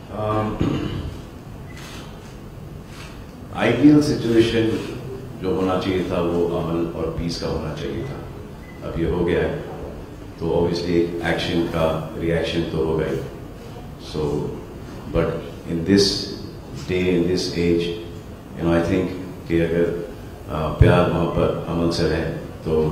Ideal situation जो होना चाहिए था वो अमन और पीस का होना चाहिए था। अब ये हो गया है तो ऑब्वियसली एक्शन का रिएक्शन तो होगा ही। So but in this day, in this age, I think कि अगर प्यार मोहब्बत अमन से रहे तो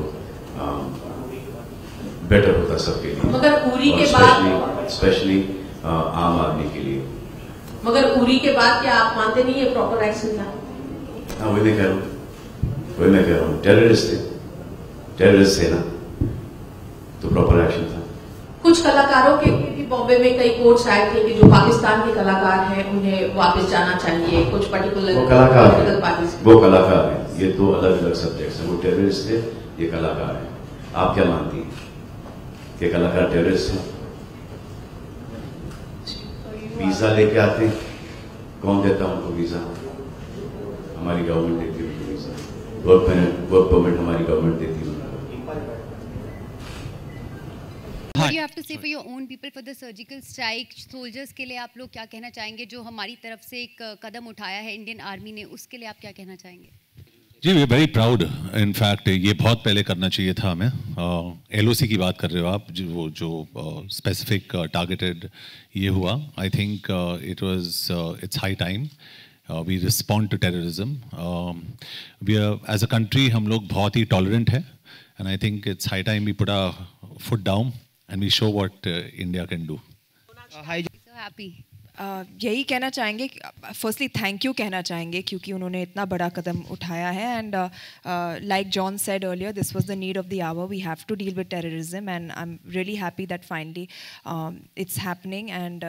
बेटर होता सबके लिए, मगर उरी के बाद स्पेशली आम आदमी के लिए। मगर उरी के बाद क्या आप मानते नहीं है प्रॉपर एक्शन था? हाँ, वही मैं कह रहा हूँ टेररिस्ट थे ना, तो प्रॉपर एक्शन था। कुछ कलाकारों के भी बॉम्बे में कई कोर्ट्स आए थे कि जो पाकिस्तान के कलाकार हैं उन्हें वापस जाना चाहिए, कुछ पर्टिकुलर पार्टी। वो कलाकार हैं, ये दो अलग अलग सब्जेक्ट्स हैं। वो टेररिस्ट थे, ये कलाकार हैं। आप क्या मानती हैं कि कलाकार टेररिस्ट हैं? वीजा लेके आते हैं, कौन देता उनको वीजा? हमारी गवर्नमेंट देती है उनको वीजा। वर्क परमिट हमारी गवर्नमेंट देती है। What do you have to say for your own people for the surgical strike? Soldiers के लिए आप लोग क्या कहना चाहेंगे? जो हमारी तरफ से एक कदम उठाया है इंडियन आर्मी ने, उसके लिए आप क्या कहना चाहेंगे? जी, वी वेरी प्राउड। इनफैक्ट ये बहुत पहले करना चाहिए था हमें। एलओसी की बात कर रहे हो आप, जो स्पेसिफिक टारगेटेड ये हुआ। I think it was it's high time we respond to terrorism. We as a country हम लोग बहुत ही टॉलरेंट है, and I think it's high time we put a foot down and we show what India can do. So happy. यही कहना चाहेंगे, firstly thank you कहना चाहेंगे क्योंकि उन्होंने इतना बड़ा कदम उठाया है। And like John said earlier, this was the need of the hour. We have to deal with terrorism and I am really happy that finally it's happening. एंड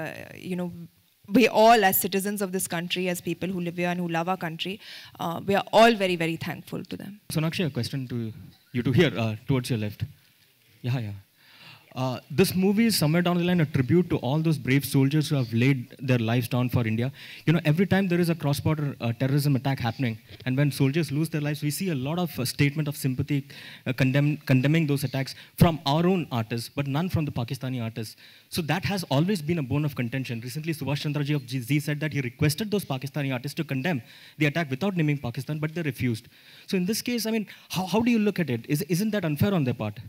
we all as citizens of this country, as people who live here and who love our country, we are all very, very thankful to them. Sonakshi, a question to you two here, towards your left. Yeah. This movie is somewhere down the line a tribute to all those brave soldiers who have laid their lives down for India. You know, every time there is a cross-border terrorism attack happening, and when soldiers lose their lives, we see a lot of statement of sympathy condemning those attacks from our own artists, but none from the Pakistani artists. So that has always been a bone of contention. Recently, Subhash Chandra ji of Z said that he requested those Pakistani artists to condemn the attack without naming Pakistan, but they refused. So in this case, I mean, how do you look at it? Isn't that unfair on their part?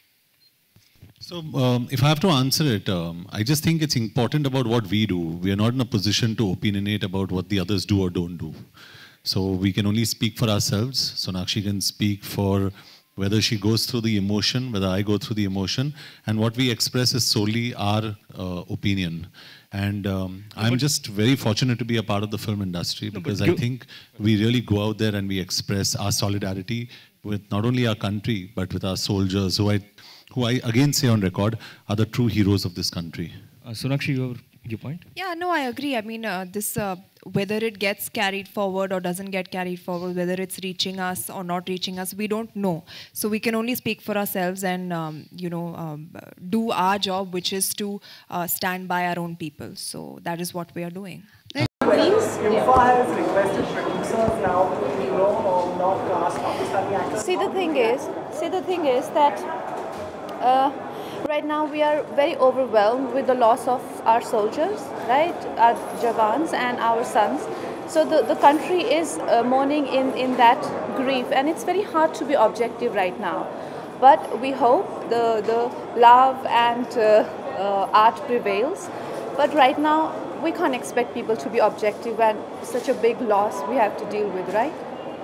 So, if I have to answer it, I just think it's important about what we do. We are not in a position to opinionate about what the others do or don't do. So, we can only speak for ourselves. Sonakshi can speak for whether she goes through the emotion, whether I go through the emotion, and what we express is solely our opinion. And I'm just very fortunate to be a part of the film industry because I think we really go out there and we express our solidarity with not only our country, but with our soldiers who I again say on record are the true heroes of this country. Sonakshi, your point? Yeah, no, I agree. I mean, this whether it gets carried forward or doesn't get carried forward, whether it's reaching us or not reaching us, we don't know. So we can only speak for ourselves and do our job, which is to stand by our own people. So that is what we are doing. INFA has requested producers now to not cast Pakistani actors. See, the thing is that right now we are very overwhelmed with the loss of our soldiers, right? Our Jawans and our sons. So the country is mourning in that grief, and it's very hard to be objective right now. But we hope the love and art prevails. But right now we can't expect people to be objective and such a big loss we have to deal with, right?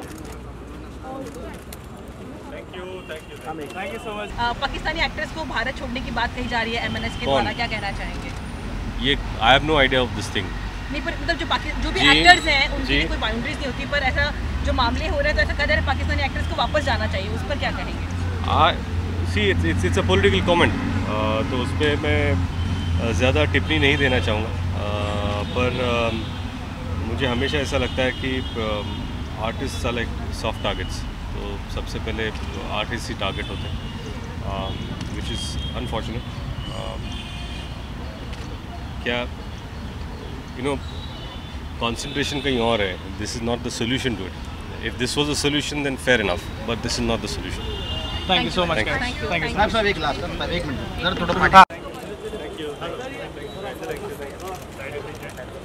Thank you so much. Pakistani actress को भारत छोड़ने की बात कही जा रही है MNS के द्वारा, क्या कहना चाहेंगे? ये I have no idea of this thing. नहीं, पर मतलब जो भी एक्टर्स हैं उनकी कोई बाउंड्रीज नहीं होती, पर ऐसा जो मामले हो रहे हैं तो ऐसा कह रहे हैं पाकिस्तानी एक्ट्रेस को वापस जाना चाहिए, उस पर क्या कहेंगे? See it's a political comment, तो उस पर मैं ज़्यादा टिप्पणी नहीं देना चाहूँगा, पर मुझे हमेशा ऐसा लगता है कि artist are like soft targets. तो सबसे पहले आर्टिस्ट ही टारगेट होते हैं, विच इज़ अनफॉर्चुनेट। क्या कंसंट्रेशन कहीं और है, this is not the solution to it. If this was a solution then fair enough, but this is not the solution. Thank you so much. Thank you sir. एक last एक minute जरा थोड़ा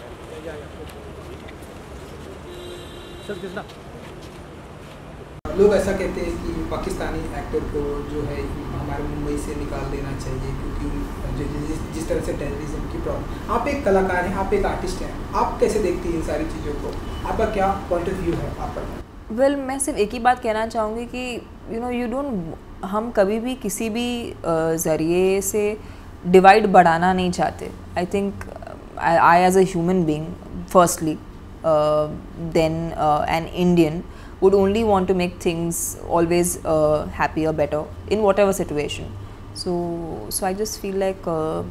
sir कितना लोग ऐसा कहते हैं कि पाकिस्तानी एक्टर को जो है हमारे मुंबई से निकाल देना चाहिए, क्योंकि जिस तरह से टेररिज्म की प्रॉब्लम। आप एक कलाकार हैं, आप एक आर्टिस्ट हैं, आप कैसे देखती हैं इन सारी चीज़ों को? आपका क्या पॉइंट ऑफ व्यू है आपका? वेल मैं सिर्फ एक ही बात कहना चाहूँगी कि यू डोंट, हम कभी भी किसी भी ज़रिए से डिवाइड बढ़ाना नहीं चाहते। I think I as a human being firstly then an Indian would only want to make things always happier, better in whatever situation. So I just feel like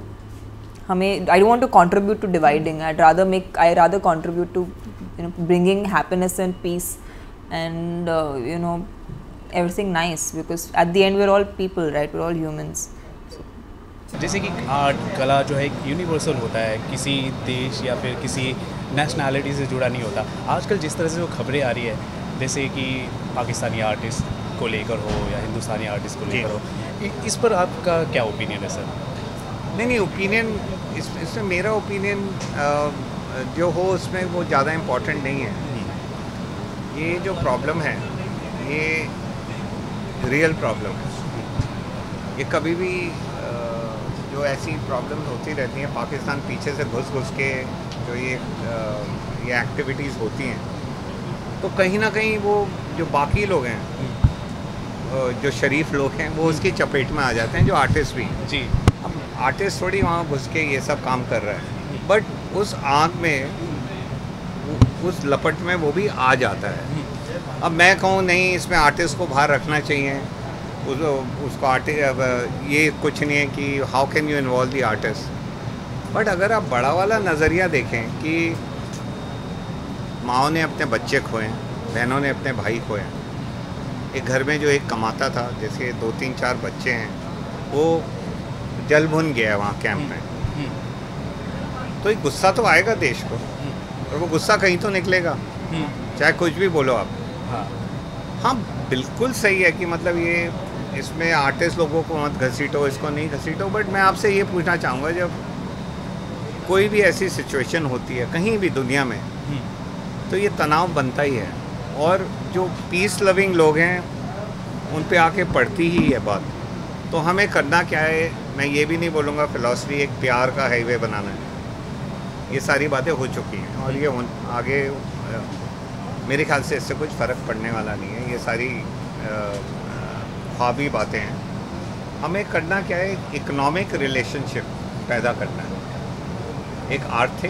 I don't want to contribute to dividing. I rather contribute to bringing happiness and peace and everything nice, because at the end we're all people, right? We're all humans. जैसे कि art कला जो है universal होता है, किसी देश या फिर किसी नेशनैलिटी से जुड़ा नहीं होता। आजकल जिस तरह से जो खबरें आ रही है, जैसे कि पाकिस्तानी आर्टिस्ट को लेकर हो या हिंदुस्तानी आर्टिस्ट को लेकर हो, इस पर आपका क्या ओपिनियन है सर? नहीं ओपिनियन, इसमें मेरा ओपिनियन जो हो उसमें वो ज़्यादा इम्पोर्टेंट नहीं है। ये जो प्रॉब्लम है ये रियल प्रॉब्लम है। ये कभी भी जो ऐसी प्रॉब्लम होती रहती हैं, पाकिस्तान पीछे से घुस के जो ये एक्टिविटीज़ होती हैं, तो कहीं ना कहीं वो जो बाकी लोग हैं, जो शरीफ लोग हैं, वो उसकी चपेट में आ जाते हैं, जो आर्टिस्ट भी हैं। जी, अब आर्टिस्ट थोड़ी वहाँ घुस के ये सब काम कर रहा है, बट उस आग में, उस लपट में वो भी आ जाता है। अब मैं कहूँ नहीं, इसमें आर्टिस्ट को बाहर रखना चाहिए, उसको ये कुछ नहीं है कि how can you involve the artist. But अगर आप बड़ा वाला नज़रिया देखें कि माँओं ने अपने बच्चे खोए, बहनों ने अपने भाई खोए, एक घर में जो एक कमाता था, जैसे 2-3-4 बच्चे हैं, वो जल भुन गया है वहाँ कैंप में, तो एक गुस्सा तो आएगा देश को, और वो गुस्सा कहीं तो निकलेगा, चाहे कुछ भी बोलो आप। हाँ बिल्कुल सही है कि मतलब ये इसमें आर्टिस्ट लोगों को मत घसीटो, इसको नहीं घसीटो, बट मैं आपसे ये पूछना चाहूँगा, जब कोई भी ऐसी सिचुएशन होती है कहीं भी दुनिया में, तो ये तनाव बनता ही है, और जो पीस लविंग लोग हैं उन पे आके पड़ती ही है बात। तो हमें करना क्या है, मैं ये भी नहीं बोलूँगा फिलॉसफी एक प्यार का हाईवे बनाना है, ये सारी बातें हो चुकी हैं, और ये आगे मेरे ख्याल से इससे कुछ फ़र्क पड़ने वाला नहीं है। ये सारी ख्वाबी बातें हैं। हमें करना क्या है, इकोनॉमिक रिलेशनशिप पैदा करना है, एक आर्थिक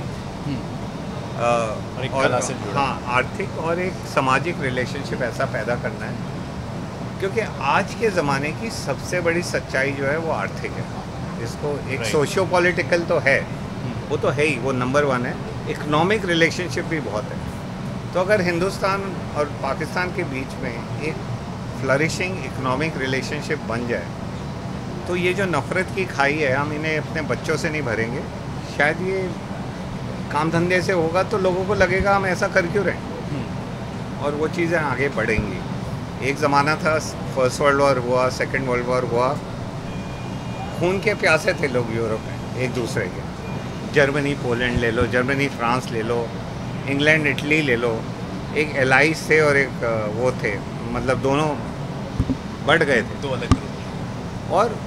हाँ आर्थिक और एक सामाजिक रिलेशनशिप ऐसा पैदा करना है, क्योंकि आज के ज़माने की सबसे बड़ी सच्चाई जो है वो आर्थिक है। इसको एक सोशियो पॉलिटिकल तो है, वो तो है ही, वो नंबर 1 है। इकोनॉमिक रिलेशनशिप भी बहुत है। तो अगर हिंदुस्तान और पाकिस्तान के बीच में एक फ्लरिशिंग इकोनॉमिक रिलेशनशिप बन जाए, तो ये जो नफ़रत की खाई है, हम इन्हें अपने बच्चों से नहीं भरेंगे। शायद ये काम धंधे से होगा तो लोगों को लगेगा हम ऐसा कर क्यों रहे, और वो चीज़ें आगे बढ़ेंगी। एक ज़माना था, फर्स्ट वर्ल्ड वॉर हुआ, सेकंड वर्ल्ड वॉर हुआ, खून के प्यासे थे लोग यूरोप में एक दूसरे के। जर्मनी पोलैंड ले लो, जर्मनी फ्रांस ले लो, इंग्लैंड इटली ले लो, एक एलाइज थे और एक वो थे, मतलब दोनों बढ़ गए थे, दो अलग ग्रुप, और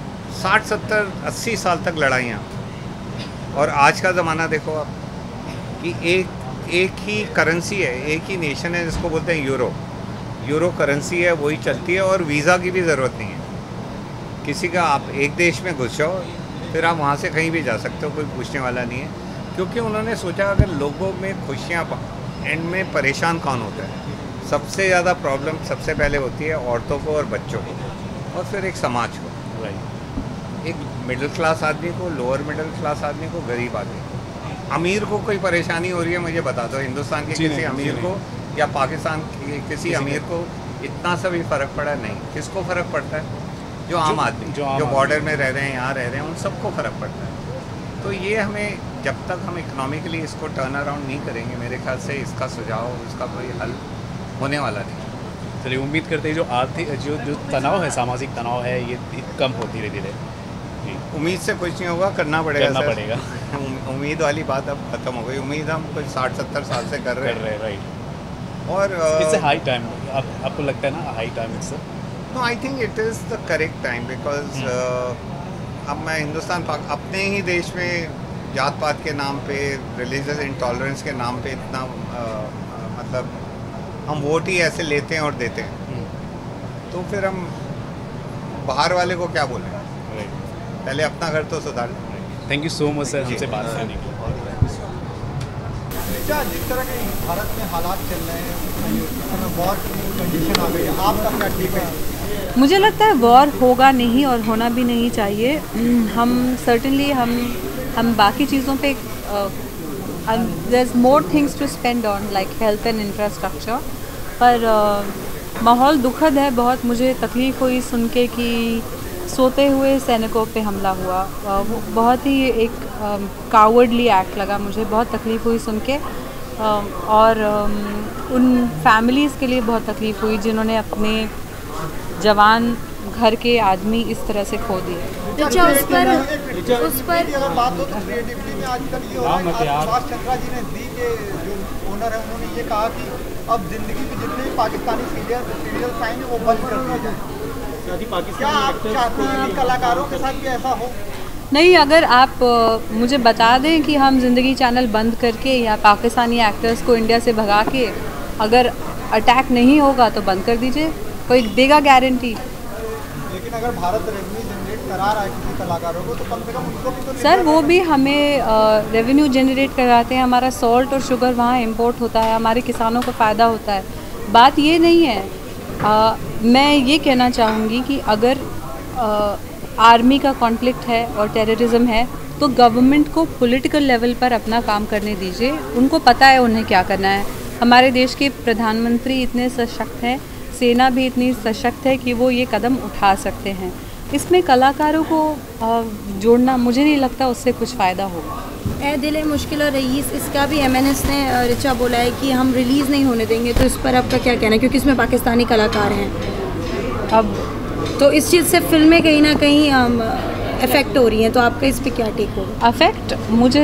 60-70-80 साल तक लड़ाइयाँ। और आज का ज़माना देखो आप कि एक ही करेंसी है, एक ही नेशन है, जिसको बोलते हैं यूरो करेंसी है, वही चलती है, और वीज़ा की भी ज़रूरत नहीं है किसी का। आप एक देश में घुस जाओ, फिर आप वहाँ से कहीं भी जा सकते हो, कोई पूछने वाला नहीं है, क्योंकि उन्होंने सोचा अगर लोगों में खुशियाँ, एंड में परेशान कौन होता है? सबसे ज़्यादा प्रॉब्लम सबसे पहले होती है औरतों को और बच्चों को, और फिर एक समाज को, एक मिडिल क्लास आदमी को, लोअर मिडिल क्लास आदमी को, गरीब आदमी को। अमीर को कोई परेशानी हो रही है मुझे बता दो, हिंदुस्तान के किसी अमीर को या पाकिस्तान के किसी अमीर को इतना सा भी फ़र्क पड़ा नहीं। किसको फ़र्क पड़ता है? जो आम आदमी, जो बॉर्डर में रह रहे हैं, यहाँ रह रहे हैं, उन सबको फ़र्क पड़ता है। तो ये हमें, जब तक हम इकोनॉमिकली इसको टर्न अराउंड नहीं करेंगे, मेरे ख्याल से इसका सुझाव, इसका कोई हल होने वाला नहीं। चलिए उम्मीद करते हैं जो आर्थिक जो तनाव है, सामाजिक तनाव है, ये कम हो धीरे धीरे। उम्मीद से कुछ नहीं होगा, करना पड़ेगा। उम्मीद वाली बात अब खत्म हो गई। उम्मीद हम कुछ 60-70 साल से कर रहे हैं। राइट। और इट्स अ हाई टाइम, आपको लगता है ना high time it's? No, I think it is the correct time because अब मैं हिंदुस्तान अपने ही देश में जात पात के नाम पे, रिलीजियस इंटॉलरेंस के नाम पे इतना मतलब हम वोट ही ऐसे लेते हैं और देते हैं, तो फिर हम बाहर वाले को क्या बोलें? पहले अपना घर तो सुधार लें। Thank you so much sir हमसे बात करने के लिए। जिस तरह के भारत में हालात चल रहे हैं, वॉर की कंडीशन आ गई है, आपका क्या ठीक है? मुझे लगता है वॉर होगा नहीं और होना भी नहीं चाहिए। हम सर्टेनली हम बाकी चीज़ों पे there is more things to spend on like health and infrastructure, पर माहौल दुखद है बहुत। मुझे तकलीफ़ हुई सुन के कि सोते हुए सैनिकों पे हमला हुआ, वो बहुत ही एक कावर्डली एक्ट लगा मुझे, बहुत तकलीफ़ हुई सुन के। और उन फैमिलीज़ के लिए बहुत तकलीफ़ हुई जिन्होंने अपने जवान घर के आदमी इस तरह से खो दिए। अच्छा, उस पर अगर बात हो तो क्रिएटिविटी में आजकल ये हो रहा है, सुभाष चंद्रा जी ने दी के जो ओनर है उन्होंने ये कहा कि अब ज़िंदगी के जितने भी पाकिस्तानी सीरियल्स आएंगे वो बंद कर दिए जाए। क्या आप चाहते हैं कलाकारों के साथ भी ऐसा हो? नहीं, अगर आप मुझे बता दें कि हम ज़िंदगी चैनल बंद करके या पाकिस्तानी एक्टर्स को इंडिया से भगा के अगर अटैक नहीं होगा तो बंद कर दीजिए, कोई देगा गारंटी? लेकिन अगर भारत रेवेन्यू जनरेट करा रहा है किसी कलाकारों को तो कम से कम उनको भी तो सर वो भी हमें रेवेन्यू जनरेट कराते हैं, हमारा सॉल्ट और शुगर वहाँ इंपोर्ट होता है, हमारे किसानों को फ़ायदा होता है। बात ये नहीं है, मैं ये कहना चाहूँगी कि अगर आर्मी का कॉन्फ्लिक्ट है और टेररिज्म है तो गवर्नमेंट को पॉलिटिकल लेवल पर अपना काम करने दीजिए, उनको पता है उन्हें क्या करना है। हमारे देश के प्रधानमंत्री इतने सशक्त हैं, सेना भी इतनी सशक्त है कि वो ये कदम उठा सकते हैं। इसमें कलाकारों को जोड़ना मुझे नहीं लगता उससे कुछ फ़ायदा होगा। ए दिल मुश्किल और रईस, इसका भी MNS ने रिचा बोला है कि हम रिलीज़ नहीं होने देंगे, तो इस पर आपका क्या कहना है? क्योंकि इसमें पाकिस्तानी कलाकार हैं अब, तो इस चीज़ से फिल्में कहीं ना कहीं इफ़ेक्ट हो रही हैं, तो आपका इस पर क्या टेक होगा? अफेक्ट मुझे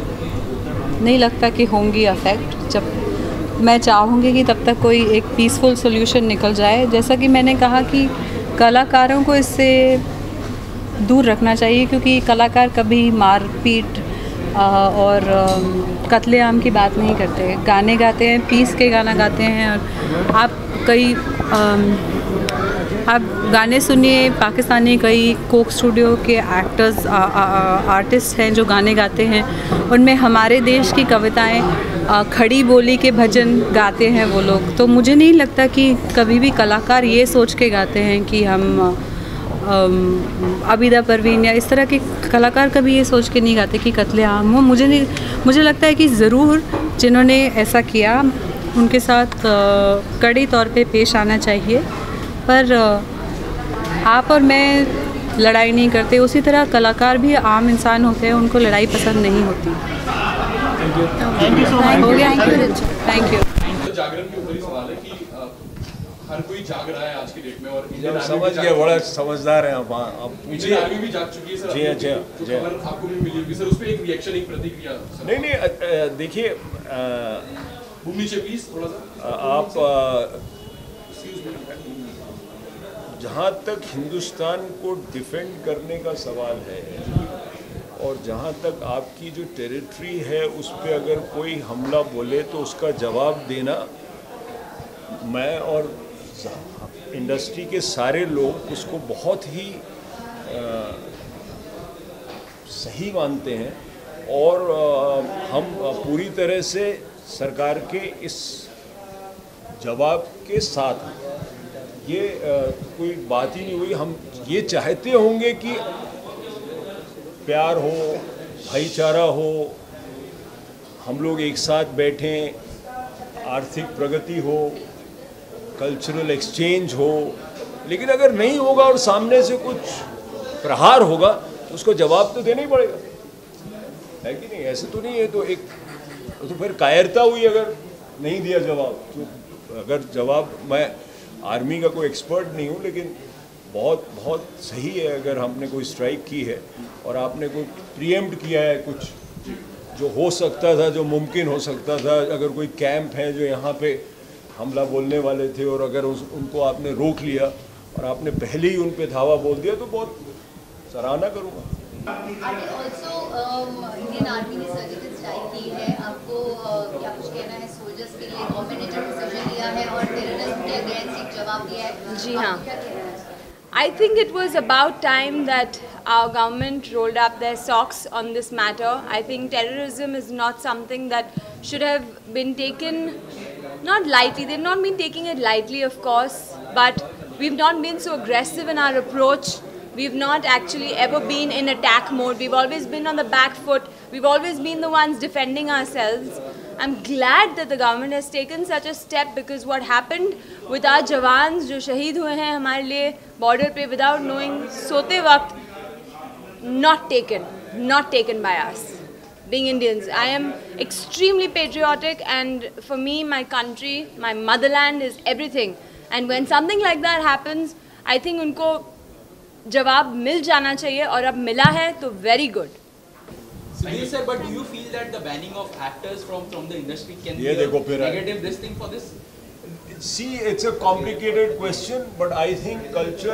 नहीं लगता कि होंगी अफेक्ट। जब मैं चाहूँगी कि तब तक कोई एक पीसफुल सोल्यूशन निकल जाए। जैसा कि मैंने कहा कि कलाकारों को इससे दूर रखना चाहिए, क्योंकि कलाकार कभी मारपीट और कत्लेआम की बात नहीं करते, गाने गाते हैं, पीस के गाना गाते हैं। और आप गाने सुनिए, पाकिस्तानी कई कोक स्टूडियो के एक्टर्स आर्टिस्ट हैं जो गाने गाते हैं, उनमें हमारे देश की कविताएं, खड़ी बोली के भजन गाते हैं वो लोग। तो मुझे नहीं लगता कि कभी भी कलाकार ये सोच के गाते हैं कि हम आबिदा परवीन या इस तरह के कलाकार कभी ये सोच के नहीं गाते कि कत्लेआम हो। मुझे लगता है कि ज़रूर जिन्होंने ऐसा किया उनके साथ कड़े तौर पे पेश आना चाहिए, पर आप और मैं लड़ाई नहीं करते, उसी तरह कलाकार भी आम इंसान होते हैं, उनको लड़ाई पसंद नहीं होती। Thank you so much. Thank you. Jagran के ऊपर ही सवाल है कि हर कोई जाग रहा है आज की डेट में, और समझ गया, बड़ा समझदार हैं आप। इंडियन आर्मी भी जाग चुकी है सर। जी अच्छा, जो खबर आपको भी मिली होगी सर, उस पर एक रिएक्शन, एक प्रतिक्रिया। नहीं देखिए, नीचे प्लीज थोड़ा सा आप जहाँ तक हिंदुस्तान को डिफेंड करने का सवाल है और जहाँ तक आपकी जो टेरिटरी है उस पर अगर कोई हमला बोले तो उसका जवाब देना मैं और इंडस्ट्री के सारे लोग उसको बहुत ही सही मानते हैं, और हम पूरी तरह से सरकार के इस जवाब के साथ हैं। ये कोई बात ही नहीं हुई। हम ये चाहते होंगे कि प्यार हो, भाईचारा हो, हम लोग एक साथ बैठें, आर्थिक प्रगति हो, कल्चरल एक्सचेंज हो, लेकिन अगर नहीं होगा और सामने से कुछ प्रहार होगा तो उसको जवाब तो देना ही पड़ेगा, है कि नहीं? ऐसे तो नहीं है तो फिर कायरता हुई अगर नहीं दिया जवाब। तो अगर जवाब, मैं आर्मी का कोई एक्सपर्ट नहीं हूँ, लेकिन बहुत सही है अगर हमने कोई स्ट्राइक की है और आपने कोई प्रीएम्प्ट किया है कुछ जो हो सकता था, जो मुमकिन हो सकता था। अगर कोई कैंप है जो यहाँ पे हमला बोलने वाले थे और अगर उनको आपने रोक लिया और आपने पहले ही उन पे धावा बोल दिया तो बहुत सराहना करूँगा। ऑल्सो इंडियन आर्मी ने सर्जिकल स्ट्राइक की है, आपको क्या कुछ कहना है सोल्जर्स के लिए? गवर्नमेंट ने जो डिसीजन लिया है और टेररिज्म के अगेंस्ट एक जवाब दिया है, जी हाँ, क्या कहना है? I think it was about time that our government rolled up their socks on this matter. I think terrorism is not something that should have been taken not lightly. They've not been taking it lightly, of course, but we've not been so aggressive in our approach. We've not actually ever been in attack mode. We've always been on the back foot. We've always been the ones defending ourselves. I'm glad that the government has taken such a step, because what happened with our jawans जो शहीद हुए हैं हमारे लिए border पे without knowing, सोते वक्त, not taken by us. Being Indians, I am extremely patriotic, and for me, my country, my motherland is everything. And when something like that happens, I think उनको जवाब मिल जाना चाहिए, और अब मिला है तो very good. Sudhir sir, but do you feel that the banning of actors from the industry can be a negative this thing for this? See, it's a complicated question, but I think culture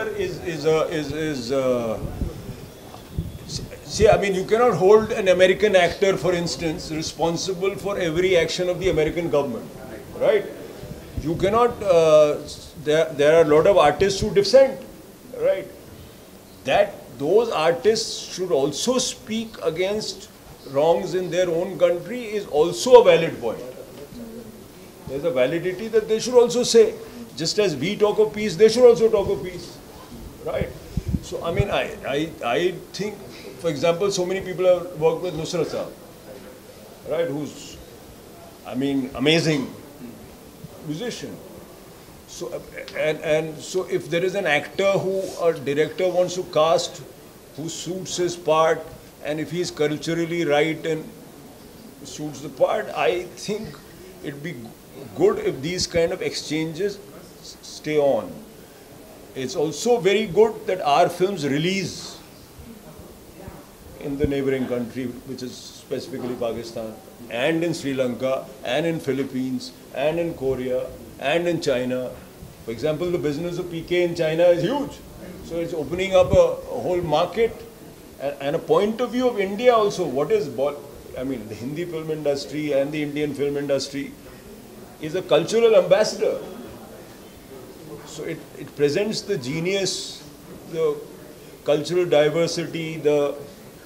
see, I mean, you cannot hold an American actor, for instance, responsible for every action of the American government, right? You cannot, there are a lot of artists who dissent, right? Those artists should also speak against wrongs in their own country is also a valid point. There's a validity that they should also say. Just as we talk of peace, they should also talk of peace, right? So, I mean, I think, for example, so many people have worked with Nusrat Saab, right, who's, I mean, amazing musician. So, and so if there is an actor who a director wants to cast who suits his part, and if he is culturally right and suits the part, I think it'd be good if these kind of exchanges stay on. It's also very good that our films release in the neighboring country, which is specifically Pakistan, and in Sri Lanka, and in Philippines, and in Korea, and in China. For example, the business of PK in China is huge. So it's opening up a whole market, and a point of view of India also. What is, I mean, the Hindi film industry and the Indian film industry is a cultural ambassador. So it presents the genius, the cultural diversity, the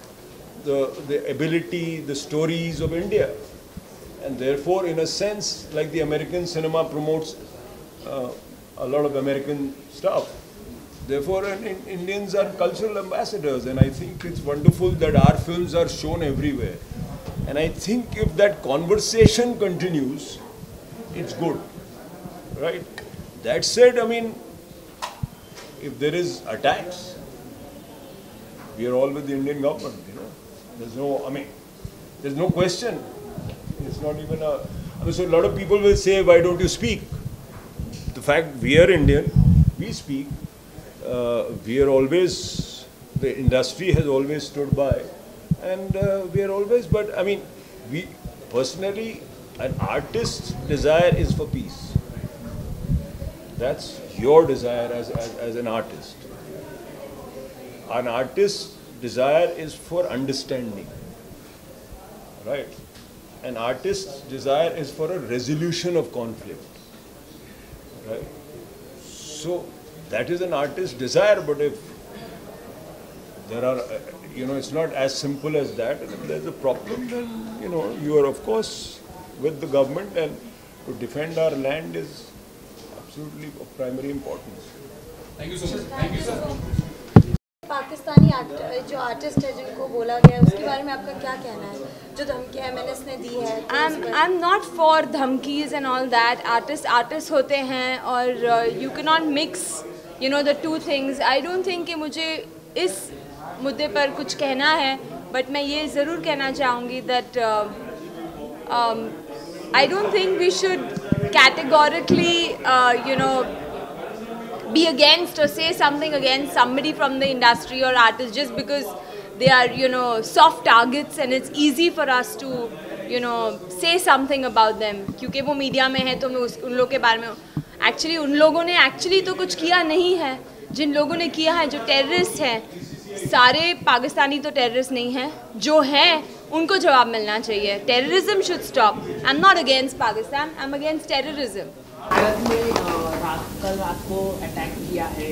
ability, the stories of India. And therefore, in a sense, like the American cinema promotes a lot of American stuff. Therefore, Indians are cultural ambassadors, and I think it's wonderful that our films are shown everywhere. And I think if that conversation continues, it's good, right? That said, I mean, if there is attacks, we are all with the Indian government, you know. There's no, I mean, there's no question. It's not even a, I mean, so a lot of people will say, why don't you speak? The fact we are Indian, we speak. We are always, the industry has always stood by, and we are always, but I mean, we personally, an artist's desire is for peace. That's your desire as an artist. An artist's desire is for understanding, right? An artist's desire is for a resolution of conflict, right? So that is an artist's desire, but if there are, you know, it's not as simple as that, and if there's a problem, then, you know, you are of course with the government, and to defend our land is absolutely of primary importance. Thank you so much. Thank you, sir. Pakistani जो artist है जिनको बोला गया है उसके बारे में आपका क्या कहना है जो धमकी MNS ने दी है? I'm not for धमकीज and all that. Artists होते हैं और you cannot mix, you know, the two things. I don't think कि मुझे इस मुद्दे पर कुछ कहना है, but मैं ये ज़रूर कहना चाहूँगी that I don't think we should categorically, you know, be against or say something against somebody from the industry or artist just because they are, you know, soft targets and it's easy for us to you know say something about them, क्योंकि वो media में है तो मैं उन लोगों के बारे में एक्चुअली उन लोगों ने एक्चुअली तो कुछ किया नहीं है। जिन लोगों ने किया है, जो टेररिस्ट हैं, सारे पाकिस्तानी तो टेररिस्ट नहीं हैं, जो हैं उनको जवाब मिलना चाहिए। Terrorism should stop. I am not against Pakistan, I am against terrorism. Bharat में कल रात को अटैक किया है,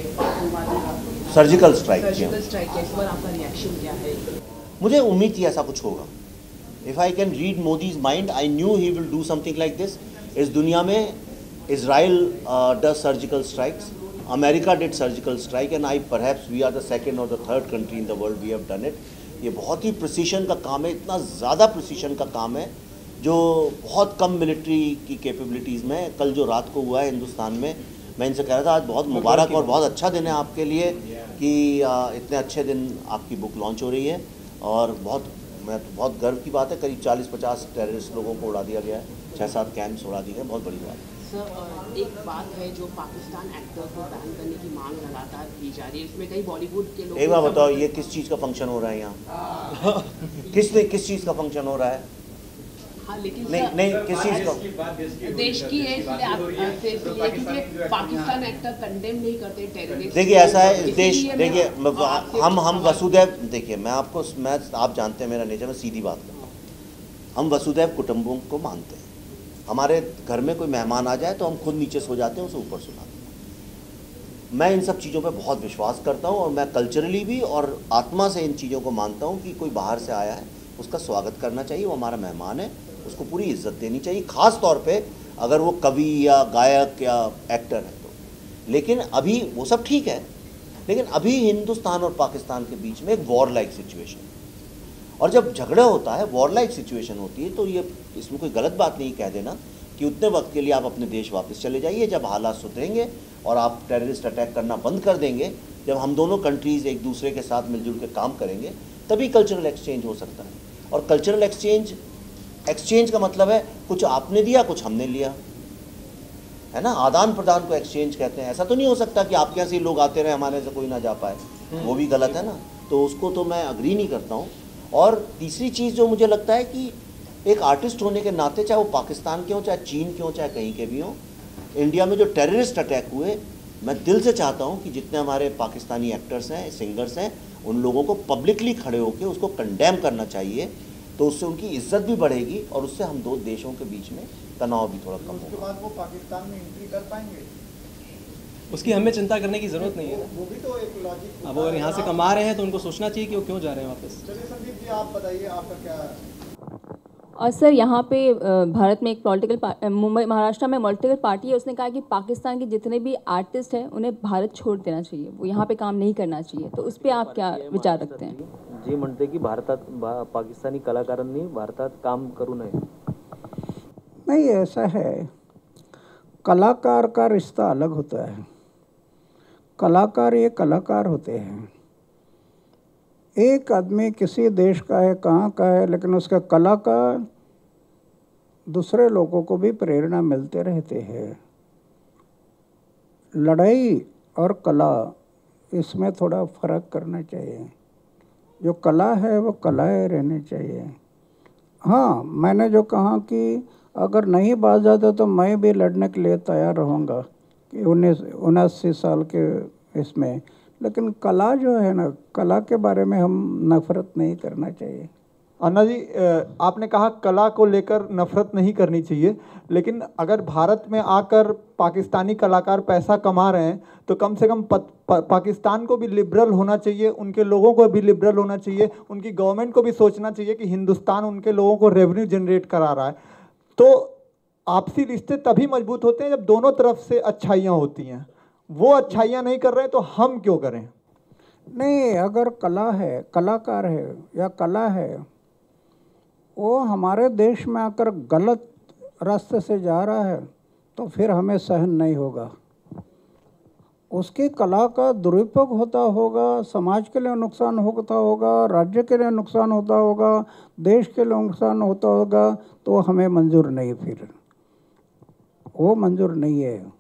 सर्जिकल स्ट्राइक किया, इस पर आपका रिएक्शन क्या है? मुझे उम्मीद थी ऐसा कुछ होगा। If I can read Modi's mind, I knew he will do something like this. इस दुनिया में Israel does surgical strikes, America did surgical strike, and perhaps we are the second or the third country in the world we have done it. ये बहुत ही precision का काम है, इतना ज़्यादा प्रिसीशन का काम है जो बहुत कम मिलिट्री की कैपेबिलिटीज़ में। कल जो रात को हुआ है हिंदुस्तान में, मैं इनसे कह रहा था आज बहुत मुबारक और बहुत अच्छा दिन है आपके लिए कि इतने अच्छे दिन आपकी बुक लॉन्च हो रही है, और बहुत गर्व की बात है। करीब 40-50 टेररिस्ट लोगों को उड़ा दिया गया है, 6-7 कैंप्स उड़ा दिए गए, बहुत बड़ी बात है। सर, एक बात है जो पाकिस्तान एक्टर को बैन करने की मांग लगातार की जा रही है, इसमें कई बॉलीवुड के लोग। एक बात बताओ, ये किस चीज़ का फंक्शन हो रहा है यहाँ? किस चीज़ का फंक्शन हो रहा है? हाँ, लेकिन नहीं किस चीज़ का? देश की है, इसलिए आप क्योंकि पाकिस्तान एक्टर कंडेम नहीं करते टेररिस्ट। देखिए ऐसा है देश, देखिए हम वसुदैव, देखिए आप जानते हैं मेरा नेचर, मैं सीधी बात करता हूँ। हम वसुदैव कुटुंबों को मानते हैं। हमारे घर में कोई मेहमान आ जाए तो हम खुद नीचे सो जाते हैं, उसे ऊपर सुलाते हैं। मैं इन सब चीज़ों पे बहुत विश्वास करता हूँ, और मैं कल्चरली भी और आत्मा से इन चीज़ों को मानता हूँ कि कोई बाहर से आया है उसका स्वागत करना चाहिए, वो हमारा मेहमान है, उसको पूरी इज्जत देनी चाहिए, ख़ास तौर पे अगर वो कवि या गायक या एक्टर है तो। लेकिन अभी वो सब ठीक है, लेकिन अभी हिंदुस्तान और पाकिस्तान के बीच में एक वॉर लाइक सिचुएशन, और जब झगड़ा होता है, वॉर लाइक सिचुएशन होती है, तो ये इसमें कोई गलत बात नहीं कह देना कि उतने वक्त के लिए आप अपने देश वापस चले जाइए। जब हालात सुधरेंगे और आप टेररिस्ट अटैक करना बंद कर देंगे, जब हम दोनों कंट्रीज़ एक दूसरे के साथ मिलजुल के काम करेंगे, तभी कल्चरल एक्सचेंज हो सकता है। और कल्चरल एक्सचेंज का मतलब है कुछ आपने दिया, कुछ हमने लिया, है ना। आदान प्रदान को एक्सचेंज कहते हैं। ऐसा तो नहीं हो सकता कि आपके यहाँ से लोग आते रहे, हमारे से कोई ना जा पाए, वो भी गलत है ना। तो उसको तो मैं अग्री नहीं करता हूँ। और तीसरी चीज़ जो मुझे लगता है कि एक आर्टिस्ट होने के नाते, चाहे वो पाकिस्तान के हों, चाहे चीन के हों, चाहे कहीं के भी हों, इंडिया में जो टेररिस्ट अटैक हुए, मैं दिल से चाहता हूं कि जितने हमारे पाकिस्तानी एक्टर्स हैं, सिंगर्स हैं, उन लोगों को पब्लिकली खड़े होकर उसको कंडेम करना चाहिए। तो उससे उनकी इज्जत भी बढ़ेगी और उससे हम दो देशों के बीच में तनाव भी थोड़ा कम होगा। उसके बाद वो पाकिस्तान में एंट्री कर पाएंगे, उसकी हमें चिंता करने की ज़रूरत नहीं है। वो भी तो एक लॉजिक। अब अगर यहाँ से कमा रहे हैं तो उनको सोचना चाहिए कि वो क्यों जा रहे हैं वापस। चलिए संदीप जी, आप बताइए आपका क्या। और सर, यहाँ पे भारत में एक पॉलिटिकल मुंबई महाराष्ट्र में पॉलिटिकल पार्टी है, उसने कहा कि पाकिस्तान के जितने भी आर्टिस्ट हैं उन्हें भारत छोड़ देना चाहिए, वो यहाँ पे काम नहीं करना चाहिए। तो उस पर आप क्या विचार रखते हैं? जे म्हणते की भारतात पाकिस्तानी कलाकारांनी भारतात काम करू नये। नहीं, ऐसा है, कलाकार का रिश्ता अलग होता है। कलाकार ये कलाकार होते हैं। एक आदमी किसी देश का है, कहाँ का है, लेकिन उसका कला का दूसरे लोगों को भी प्रेरणा मिलते रहते हैं। लड़ाई और कला, इसमें थोड़ा फर्क करना चाहिए। जो कला है वो कलाएँ रहनी चाहिए। हाँ, मैंने जो कहा कि अगर नहीं बाज जाता तो मैं भी लड़ने के लिए तैयार रहूँगा कि 79 साल के इसमें, लेकिन कला जो है ना, कला के बारे में हम नफरत नहीं करना चाहिए। अन्ना जी, आपने कहा कला को लेकर नफरत नहीं करनी चाहिए, लेकिन अगर भारत में आकर पाकिस्तानी कलाकार पैसा कमा रहे हैं तो कम से कम पाकिस्तान को भी लिबरल होना चाहिए, उनके लोगों को भी लिबरल होना चाहिए, उनकी गवर्नमेंट को भी सोचना चाहिए कि हिंदुस्तान उनके लोगों को रेवेन्यू जनरेट करा रहा है। तो आपसी रिश्ते तभी मजबूत होते हैं जब दोनों तरफ से अच्छाइयाँ होती हैं। वो अच्छाइयाँ नहीं कर रहे हैं तो हम क्यों करें? नहीं, अगर कला है, कलाकार है या कला है, वो हमारे देश में आकर गलत रास्ते से जा रहा है तो फिर हमें सहन नहीं होगा। उसकी कला का दुरुपयोग होता होगा, समाज के लिए नुकसान होता होगा, राज्य के लिए नुकसान होता होगा, देश के लिए नुकसान होता होगा, तो हमें मंजूर नहीं, फिर वो मंजूर नहीं है।